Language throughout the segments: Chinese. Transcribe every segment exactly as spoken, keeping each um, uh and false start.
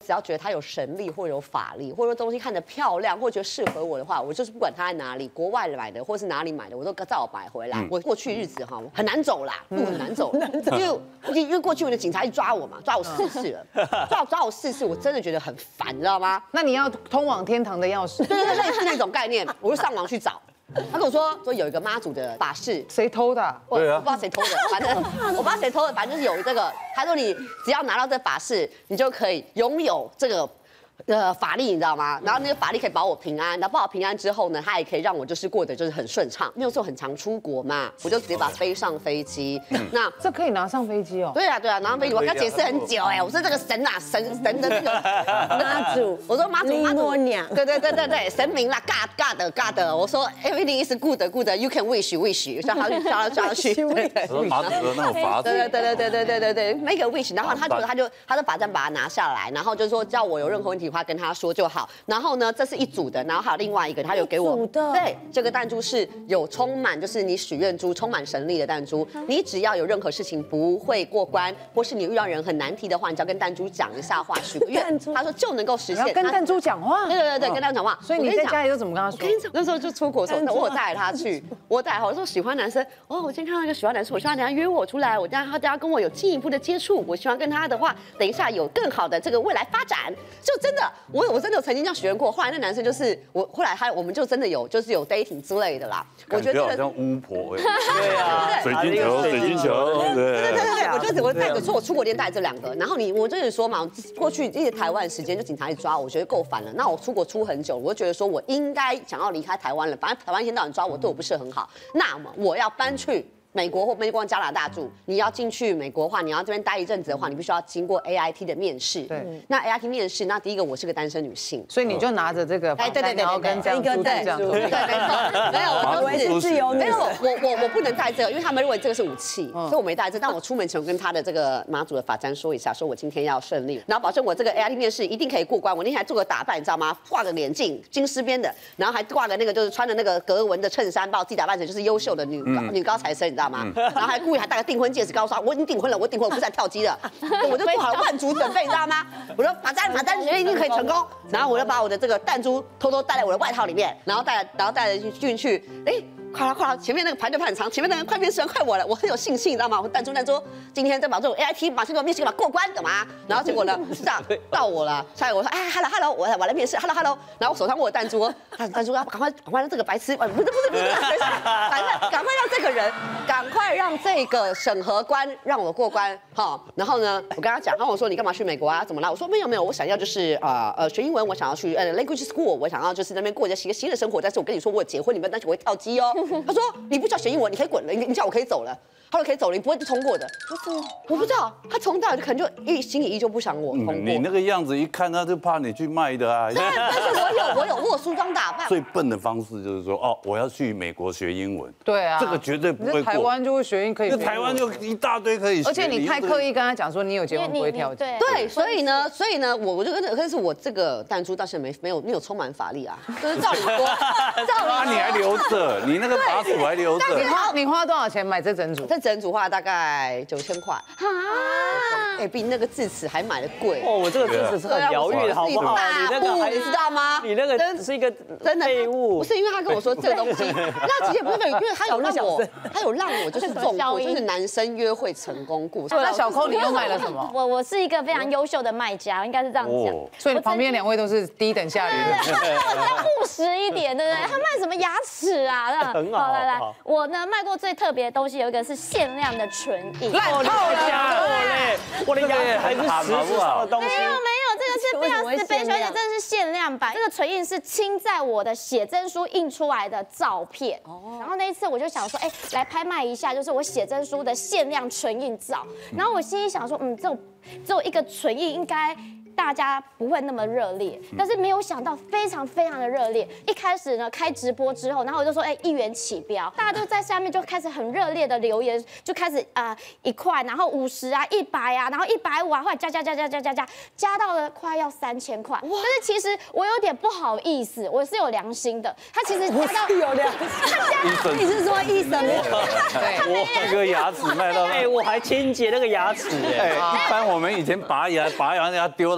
只要觉得它有神力或者有法力，或者说东西看着漂亮，或者觉得适合我的话，我就是不管它在哪里，国外买的或是哪里买的，我都照我买回来。嗯、我过去日子哈很难走啦，路很难走，因为因为过去我的警察一抓我嘛，抓我四次了，抓我抓我四次，我真的觉得很烦，你知道吗？ 那你要通往天堂的钥匙？ 对对对，类似那种概念，我就上网去找。他跟我说说有一个妈祖的法事， 谁偷的、啊？ 我我不知道谁偷的，反正我不知道谁偷的，反正就是有这个。他说你只要拿到这法事，你就可以拥有这个。呃，法力你知道吗？然后那个法力可以保我平安，然后保我平安之后呢，它也可以让我就是过得就是很顺畅。那时候很常出国嘛，我就直接把它飞上飞机。那这可以拿上飞机哦？ 对啊，对啊，拿上飞机我跟他解释很久哎，我说这个神啊，神神的这个妈祖， 我说妈祖妈祖娘， 对对对对对，神明啦，God God God， 我说 everything is good good，you can wish wish， 叫他叫他叫他去，对对， 说马祖的那种法子， 对对对对对对对对 ，make a wish， 然后他就他就他就把这把它拿下来，然后就说叫我有任何问题的话跟他说就好。然后呢，这是一组的，然后还有另外一个，他有给我，对，这个弹珠是有充满，就是你许愿珠充满神力的弹珠。你只要有任何事情不会过关，或是你遇到人很难题的话，你只要跟弹珠讲一下话，许个愿，他说就能够实现。 跟弹珠讲话？ 对对对，跟弹珠讲话。 所以你在家里都怎么跟他说？ 我跟你讲，那时候就出国的时候，我带他去，我带我说喜欢男生，哦，我今天看到一个喜欢男生，我希望等下约我出来，我等下他等下跟我有进一步的接触，我希望跟他的话，等一下有更好的这个未来发展。就真的，我我真的有曾经这样许愿过。后来那男生就是我，后来他我们就真的有就是有 dating 之类的啦。 我觉得好像巫婆， 对啊， 水晶球，水晶球，对对对对，我就我带着，说我出国连带这两个。然后你我就是说嘛，过去一直台湾时间就警察一抓我，我觉得够烦了。那我出国出很久，我就觉得说我应该想要离开台湾了。反正台湾一天到晚抓我，对我不是很好。那么我要搬去美国或美国加拿大住，你要进去美国的话，你要这边待一阵子的话，你必须要经过 A I T 的面试。 对， 那 A I T 面试，那第一个我是个单身女性， 所以你就拿着这个， 哎，对对对， 然后跟这样珠这样做， 对，没错，没有，我是自由女， 没有，我我我不能带这个，因为他们认为这个是武器，所以我没带这。但我出门前我跟他的这个马祖的法簪说一下，说我今天要顺利，然后保证我这个 A I T 面试一定可以过关。我那天还做个打扮，你知道吗？挂个眼镜，金丝边的，然后还挂个那个就是穿的那个格纹的衬衫，把我自己打扮成就是优秀的女高女高材生，你知道吗？然后还。故意还戴个订婚戒指，告诉他我已经订婚了，我订婚，我不是在跳机了，我就做好了万足准备，你知道吗？我说法簪法簪绝对一定可以成功，然后我就把我的这个弹珠偷偷带在我的外套里面，然后带然后带着进去，哎。快了快了，前面那个排队排很长，前面那个快面试完快我了，我很有信心，你知道吗？我弹珠弹珠，今天在保证 A I T 马上给我面试给我过关，懂吗？然后结果呢，是这样到我了，下来我说哎 ，hello hello，我我来面试 ，hello hello，然后我手上握弹珠，弹弹珠要赶快赶快让这个白痴，不是不是不是，等一下，反正赶快让这个人，赶快让这个审核官让我过关，哈。然后呢，我跟他讲，然后我说你干嘛去美国啊？怎么啦？我说没有没有，我想要就是呃呃学英文，我想要去呃 language school， 我想要就是那边过一些新的生活，但是我跟你说我结婚，你不要担心我会跳机哦。他说你不需要学英文，你可以滚了，你你叫我可以走了。他说可以走了，你不会通过的。不是，我不知道，他从到可能就一心里依旧不想我通过。 你那个样子一看，他就怕你去卖的啊。 但但是我有我有我有梳妆打扮。 最笨的方式就是说，哦，我要去美国学英文。 对啊， 这个绝对不会过。 台湾就会学英可以。 那台湾就一大堆可以学。 而且你太刻意跟他讲说你有结婚不会跳机。 对，所以呢，所以呢，我我就跟但是我这个弹珠到现在没没有没有充满法力啊，就是照理说，照理说你还留着，你那个把手还留着。 你花你花多少钱买这整组？ 这整组花大概九千块啊，哎，比那个智齿还买的贵哦。我这个智齿是很疗愈的，好不好？你那个你知道吗？ 你那个只是一个真的废物， 不是因为他跟我说这个东西，那其实不是，因为他有让我，他有让我就是中过，就是男生约会成功故事。 那小抠你又买了什么？ 我我是一个非常优秀的卖家，应该是这样讲。 所以旁边两位都是低等下流的， 我务实一点，对不对？他卖什么牙齿啊？ 很好， 来来，我呢卖过最特别的东西有一个是限量的唇印， 烂透了嘞！我的牙齿还是实质上的东西。 没有没有，这个是非常 special， 而且真的是限量版。这个唇印是亲在我的写真书印出来的照片。哦。然后那一次我就想说，哎，来拍卖一下，就是我写真书的限量唇印照。然后我心里想说，嗯，这种只有一个唇印应该。大家不会那么热烈，但是没有想到非常非常的热烈。一开始呢，开直播之后，然后我就说，哎，一元起标，大家都在下面就开始很热烈的留言，就开始啊、呃、一块，然后五十啊，一百啊，然后一百五啊，后来加加加加加加加，加到了快要三千块。但是其实我有点不好意思，我是有良心的，他其实加到有良心，你是说医生？ 对，我那个牙齿卖到， 哎，我还清洁那个牙齿哎。 一般我们以前拔牙，拔牙要丢到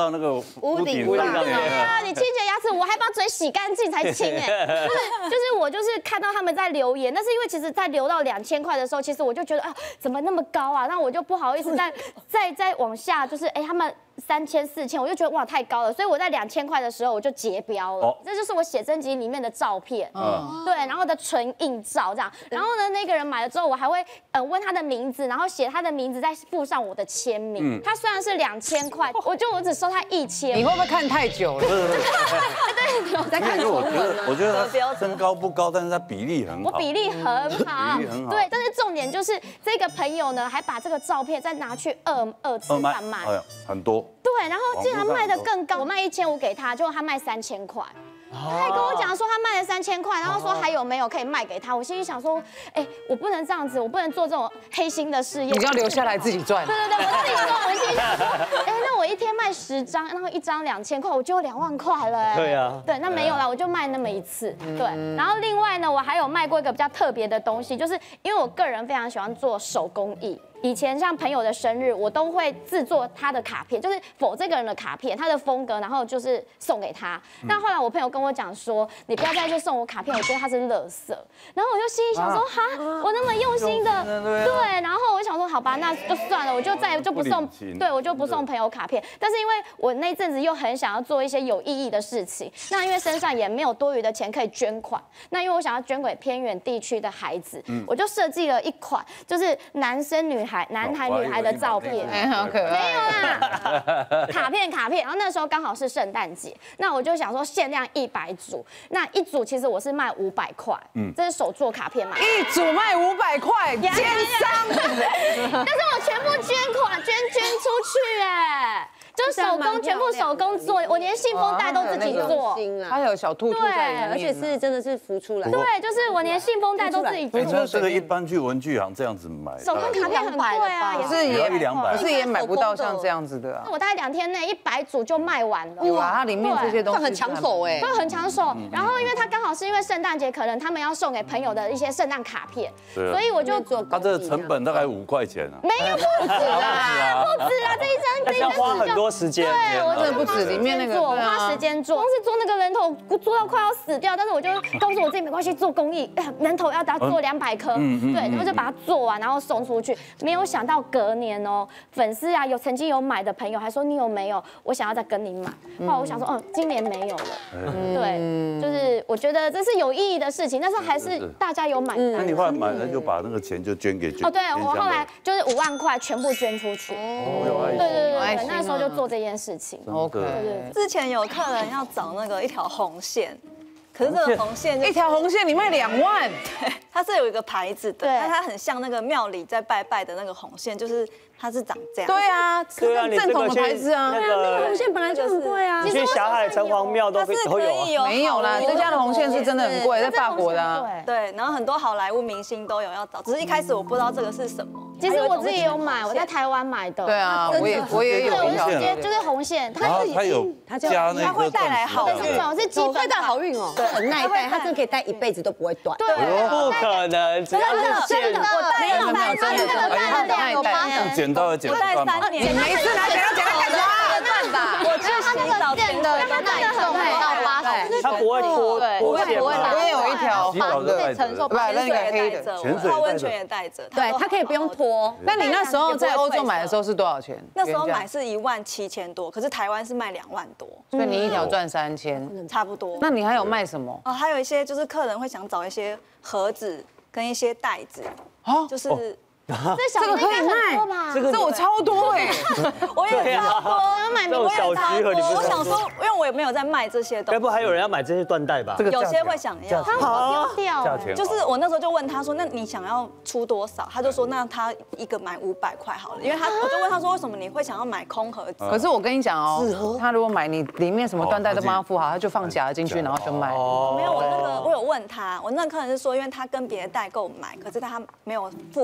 到那个屋顶上面。 对啊，你清洁牙齿，我还把嘴洗干净才清哎。就是就是我就是看到他们在留言，但是因为其实，在留到两千块的时候，其实我就觉得啊，怎么那么高啊？那我就不好意思再再再往下，就是哎他们。三千四千，我就觉得哇太高了，所以我在两千块的时候我就截标了。哦、这就是我写真集里面的照片，嗯，对，然后的纯印照这样。然后呢，那个人买了之后，我还会呃问他的名字，然后写他的名字，再附上我的签名。嗯、他虽然是两千块，我就我只收他一千。 你会不会看太久了？ 对，我在看我觉得我觉得他身高不高，但是他比例很好。 我比例很好，比例很好。对，但是重点就是这个朋友呢，还把这个照片再拿去二二次贩卖， 哎呀，很多。 对，然后竟然卖得更高，我卖一千五给他，结果他卖三千块。他还跟我讲说他卖了三千块，然后说还有没有可以卖给他？我心里想说，哎，我不能这样子，我不能做这种黑心的事业。 你要留下来自己赚。 对对对，我自己赚。我心里想说，哎，那我一天卖十张，然后一张两千块，我就有两万块了。哎， 对啊。 对，那没有啦，我就卖那么一次。对，然后另外呢，我还有卖过一个比较特别的东西，就是因为我个人非常喜欢做手工艺。以前像朋友的生日，我都会制作他的卡片，就是否这个人的卡片，他的风格，然后就是送给他。但后来我朋友跟我讲说，你不要再去送我卡片，我觉得他是垃圾。然后我就心里想说，哈，我那么用心的，对。然后我想说，好吧，那就算了，我就再也就不送，对我就不送朋友卡片。但是因为我那阵子又很想要做一些有意义的事情，那因为身上也没有多余的钱可以捐款，那因为我想要捐给偏远地区的孩子，我就设计了一款，就是男生女孩。男孩女孩的照片， 哎，好可爱。 没有啦，卡片卡片。然后那时候刚好是圣诞节，那我就想说限量一百组，那一组其实我是卖五百块，嗯，这是手做卡片嘛， 一组卖五百块，奸商。 但是我全部捐款，捐捐出去，哎。就是手工，全部手工做，我连信封袋都自己做。 它有小兔兔在里面， 而且是真的是浮出来。 对，就是我连信封袋都自己做。 那这个一般去文具行这样子买， 手工卡片很贵啊， 也是也一两百，可是也买不到像这样子的啊。 我大概两天内一百组就卖完了。 哇，它里面这些东西很抢手哎， 会很抢手。然后因为它刚好是因为圣诞节，可能他们要送给朋友的一些圣诞卡片，所以我就做。 它这个成本大概五块钱啊。 没有不止啦，不止啦，这一张这一张要花很多时间。 对。我真的不止里面那个， 我花时间做，光是做那个人头，做到快要死掉，但是我就告诉我自己没关系，做公益，人头要打做两百颗，对，然后就把它做完，然后送出去。没有想到隔年哦，粉丝啊有曾经有买的朋友还说你有没有？我想要再跟你买。后来我想说，嗯，今年没有了。对，就是我觉得这是有意义的事情，但是还是大家有买。 那你后来买了就把那个钱就捐给捐。 哦，对我后来就是五万块全部捐出去。哦，对对对对，那时候就做这件事情。 OK， 之前有客人要找那个一条红线，可是这个红线一条红线你卖两万， 对，它是有一个牌子的，但它很像那个庙里在拜拜的那个红线，就是它是长这样。 对啊， 对啊， 正统的牌子啊， 那个红线本来就很贵啊。 你去霞海城隍庙都都有， 没有啦，这家的红线是真的很贵，在法国的啊。 对，然后很多好莱坞明星都有要找，只是一开始我不知道这个是什么。 其实我自己有买，我在台湾买的。 对啊，我也我也有一条， 就是红线， 它它有加那个， 它会带来好运， 是鸡会带好运哦。 对，很耐戴，它真的可以戴一辈子都不会断。 对， 不可能，真的真的，我戴了三年，真的戴了两年， 剪刀也剪不断三年， 每一次拿剪刀剪刀干什么？ 断吧，我去洗澡前的，真的很耐到八十， 它不会脱， 不会不会， 我也有一条黄的， 承受， 不然那个黑的， 泡温泉也带着， 对，它可以不用脱。 那你那时候在欧洲买的时候是多少钱？ 那时候买是一万七千多，可是台湾是卖两万多， 所以你一条赚三千， 差不多。 那你还有卖什么？ 哦，还有一些就是客人会想找一些盒子跟一些袋子，哦，就是。 这这个可以卖， 这个这我超多哎， 我也超多， 要买这种小橘盒，你不我想说，因为我也没有在卖这些东西， 该不还有人要买这些缎带吧？ 有些会想要， 他好丢掉， 就是我那时候就问他说，那你想要出多少？他就说，那他一个买五百块好了，因为他我就问他说，为什么你会想要买空盒子？ 可是我跟你讲哦，他如果买你里面什么缎带都帮他附好，他就放夹进去，然后就卖。 没有，我那个我有问他，我那个客人是说，因为他跟别的代购买，可是他没有附盒子给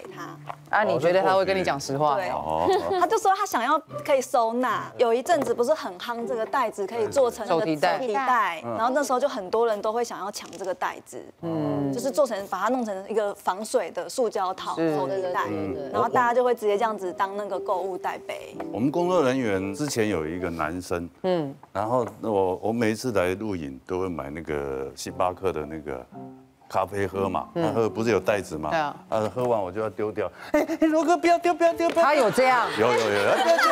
给他。 啊，你觉得他会跟你讲实话？ 对， 哦， 他就说他想要可以收纳。有一阵子不是很夯这个袋子可以做成那个手提袋手提袋，然后那时候就很多人都会想要抢这个袋子，嗯，就是做成把它弄成一个防水的塑胶套手提袋，然后大家就会直接这样子当那个购物袋背。 我们工作人员之前有一个男生，嗯，然后我我每一次来录影都会买那个星巴克的那个咖啡喝嘛，他喝不是有袋子嘛， 对啊， 啊喝完我就要丢掉，哎，罗哥不要丢不要丢不要， 他有这样？ 有有有，不要丢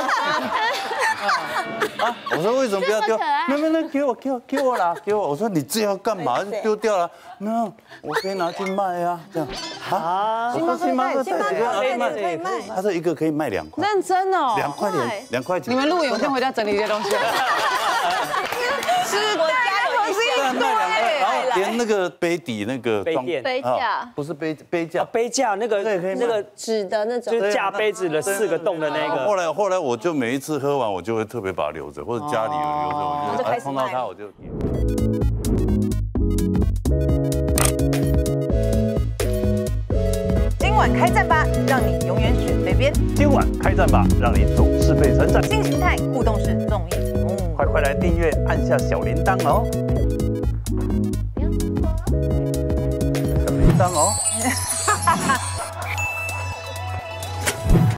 啊！我说为什么不要丢？没有没有，那给我给我给我啦，给我！我说你这要干嘛？就丢掉了？没有，我可以拿去卖啊，这样啊？我说星巴克袋子可以卖，他说一个可以卖两块， 认真哦， 两块两两块钱。 你们录影，我先回家整理这些东西。是我家有一堆， 然后连那个杯底那个杯垫杯架不是杯杯架， 杯架那个那个纸的那种就，是架杯子的四个洞的那个。 后来后来我就每一次喝完，我就会特别把它留着，或者家里有留着，我就碰到它我就。 今晚开战吧，让你永远选对边。 今晚开战吧，让你总是被称赞。 新形态互动式综艺节目， 快快来订阅，按下小铃铛哦。小铃铛哦。